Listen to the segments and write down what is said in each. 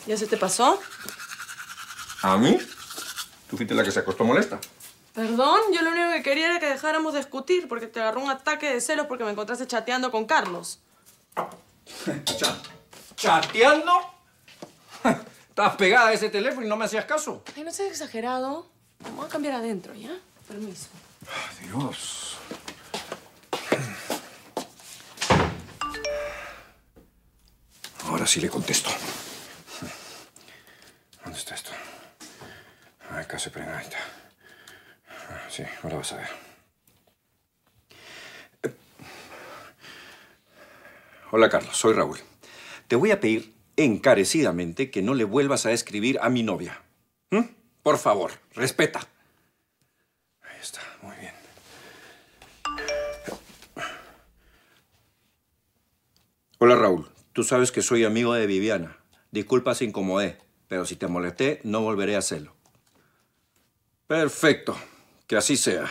¿Ya se te pasó? ¿A mí? Tú fuiste la que se acostó molesta. Perdón, yo lo único que quería era que dejáramos de discutir porque te agarró un ataque de celos porque me encontraste chateando con Carlos. ¿Chateando? Estabas pegada a ese teléfono y no me hacías caso. Ay, no seas exagerado. Vamos a cambiar adentro, ¿ya? Permiso. Dios. Ahora sí le contesto. ¿Dónde está esto? Ay, casi prenda. Ahí está. Sí, ahora vas a ver. Hola, Carlos. Soy Raúl. Te voy a pedir encarecidamente que no le vuelvas a escribir a mi novia. Por favor, respeta. Ahí está, muy bien. Hola, Raúl. Tú sabes que soy amigo de Viviana. Disculpa si incomodé, pero si te molesté, no volveré a hacerlo. Perfecto. Que así sea.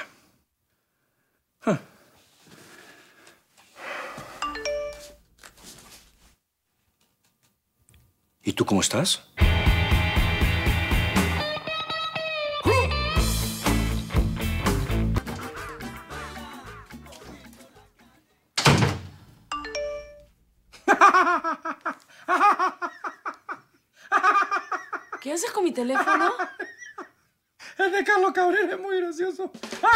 ¿Y tú cómo estás? ¿Qué haces con mi teléfono? El de Carlos Cabrera es muy gracioso.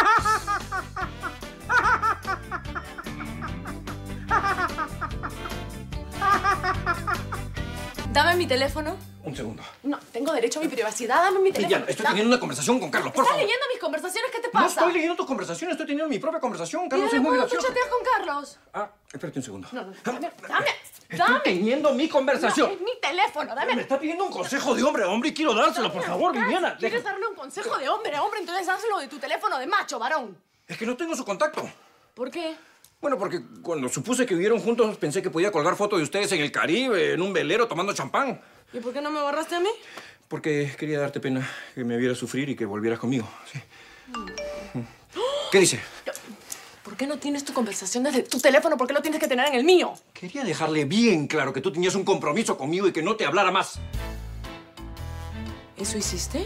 Dame mi teléfono. Un segundo. No, tengo derecho a mi privacidad. Dame mi teléfono. Viviana, estoy teniendo una conversación con Carlos, por ¿Estás favor. leyendo mis conversaciones? ¿Qué te No pasa? estoy leyendo tus conversaciones, estoy teniendo mi propia conversación. Carlos Mira, es muy ¿cuándo tú gracioso. chateas con Carlos? Ah, espérate un segundo. No, dame. Estoy teniendo mi conversación. No, es mi teléfono, dame. Me está pidiendo un consejo de hombre a hombre y quiero dárselo, por favor, Viviana. ¿Quieres darle un consejo de hombre a hombre? Entonces hazlo de tu teléfono de macho, varón. Es que no tengo su contacto. ¿Por qué? Bueno, porque cuando supuse que vivieron juntos pensé que podía colgar fotos de ustedes en el Caribe, en un velero, tomando champán. ¿Y por qué no me borraste a mí? Porque quería darte pena que me vieras sufrir y que volvieras conmigo. Sí. ¿Qué dice? ¿Por qué no tienes tu conversación desde tu teléfono? ¿Por qué lo tienes que tener en el mío? Quería dejarle bien claro que tú tenías un compromiso conmigo y que no te hablara más. ¿Eso hiciste?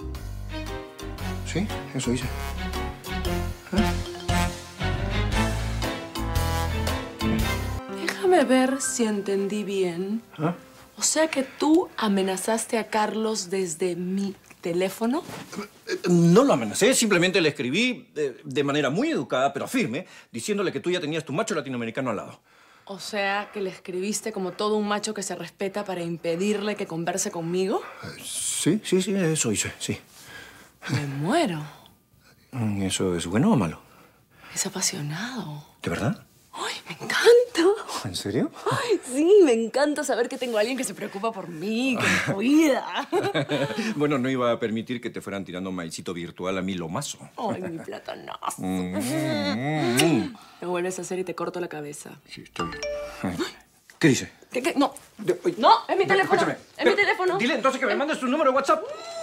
Sí, eso hice. Déjame ver si entendí bien. ¿Ah? O sea que tú amenazaste a Carlos desde mi teléfono. No lo amenacé, simplemente le escribí de manera muy educada, pero firme, diciéndole que tú ya tenías tu macho latinoamericano al lado. O sea que le escribiste como todo un macho que se respeta para impedirle que converse conmigo. Sí, eso hice, sí. Me muero. ¿Eso es bueno o malo? Es apasionado. ¿De verdad? ¡Ay, me encanta! ¿En serio? ¡Ay, sí! Me encanta saber que tengo a alguien que se preocupa por mí, que me cuida. Bueno, no iba a permitir que te fueran tirando maicito virtual a mi lomazo. ¡Ay, mi platanazo! Me vuelves a hacer y te corto la cabeza. Sí, estoy bien. ¿Qué dice? ¿Qué? No. No, es mi teléfono. Escúchame. Es mi teléfono. Dile entonces que me mandes tu número de WhatsApp.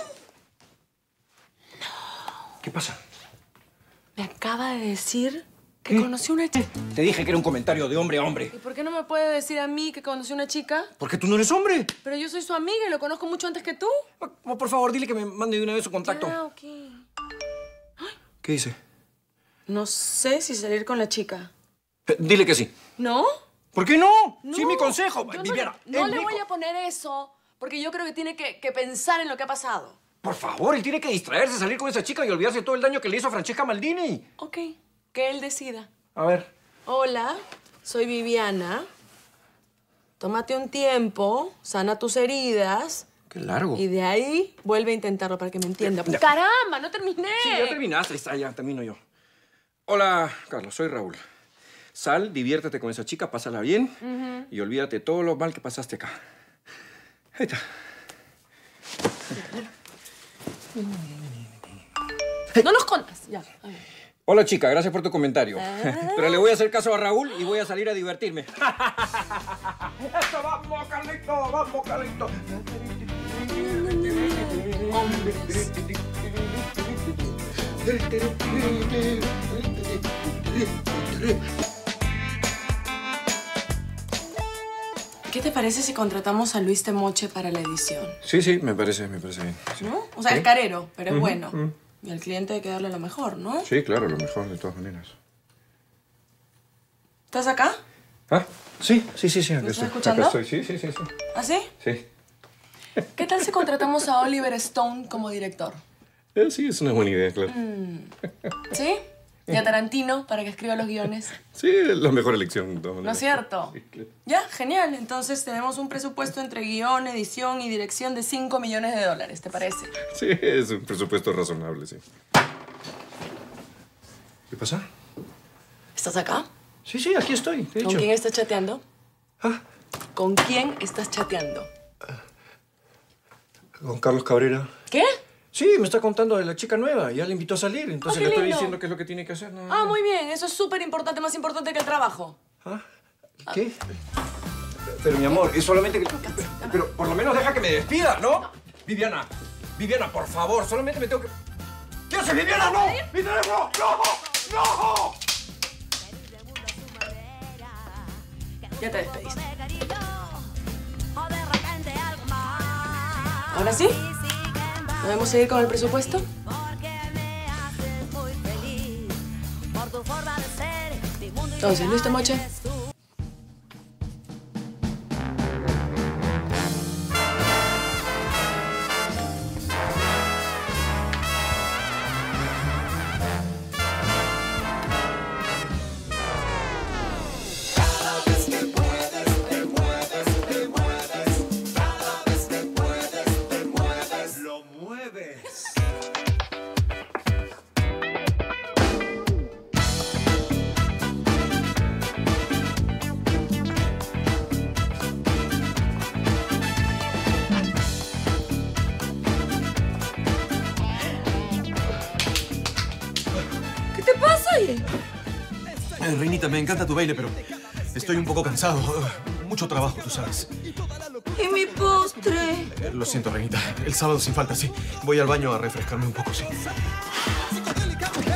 ¿Qué pasa? Me acaba de decir que conoció una chica. Te dije que era un comentario de hombre a hombre. ¿Y por qué no me puede decir a mí que conoció una chica? Porque tú no eres hombre. Pero yo soy su amiga y lo conozco mucho antes que tú. Por favor, dile que me mande de una vez su contacto. Ah, ok. ¿Qué dice? No sé si salir con la chica. Dile que sí. ¿No? ¿Por qué no? No. Sí, mi consejo. Yo Viviana, no es le mi voy a poner eso porque yo creo que tiene que pensar en lo que ha pasado. Por favor, él tiene que distraerse, salir con esa chica y olvidarse de todo el daño que le hizo a Francesca Maldini. Ok, que él decida. A ver. Hola, soy Viviana. Tómate un tiempo, sana tus heridas. Qué largo. Y de ahí vuelve a intentarlo para que me entienda. Ya. ¡Caramba! ¡No terminé! Sí, ya terminaste. Está, ya termino yo. Hola, Carlos. Soy Raúl. Sal, diviértete con esa chica, pásala bien y olvídate de todo lo mal que pasaste acá. Ahí está. No nos contas. Ya, a ver. Hola, chica. Gracias por tu comentario. Pero le voy a hacer caso a Raúl y voy a salir a divertirme. ¡Eso, vamos, Carlito! ¡Vamos, Carlito! Hombres. ¿Qué te parece si contratamos a Luis Temoche para la edición? Sí, me parece bien. Sí. ¿No? O sea, es carero, pero es bueno. Y al cliente hay que darle lo mejor, ¿no? Sí, claro, lo mejor de todas maneras. ¿Estás acá? Ah, sí, acá estoy. estás escuchando? Acá estoy, sí. ¿Ah, sí? Sí. ¿Qué tal si contratamos a Oliver Stone como director? Sí, es una buena idea, claro. ¿Sí? Y a Tarantino para que escriba los guiones. Sí, es la mejor elección de todas maneras. ¿No es cierto? Sí, claro. Ya, genial. Entonces tenemos un presupuesto entre guión, edición y dirección de $5 millones, ¿te parece? Sí, es un presupuesto razonable, sí. ¿Qué pasa? ¿Estás acá? Sí, aquí estoy. ¿Qué he ¿Con dicho? quién estás chateando? Ah, ¿Con quién estás chateando? con Carlos Cabrera. ¿Qué? Sí, me está contando de la chica nueva. Ya le invitó a salir, entonces qué le estoy lindo. diciendo qué es lo que tiene que hacer. Nada Ah, más. muy bien. Eso es súper importante, más importante que el trabajo. ¿Ah? ¿Qué? Pero, mi amor, es solamente que... Pero por lo menos deja que me despida, ¿no? Viviana, por favor, solamente me tengo que... ¿Qué haces, Viviana? ¡No! ¡Mi teléfono! ¡No! Ya te despediste. ¿Ahora sí? ¿Podemos seguir con el presupuesto? Entonces, Luis Temoche. ¡Lo mueves! ¿Qué te pasa, oye? Reinita, me encanta tu baile, pero estoy un poco cansado. Mucho trabajo, tú sabes. ¿Y mi postre? Lo siento, Reinita. El sábado sin falta, sí. Voy al baño a refrescarme un poco, sí.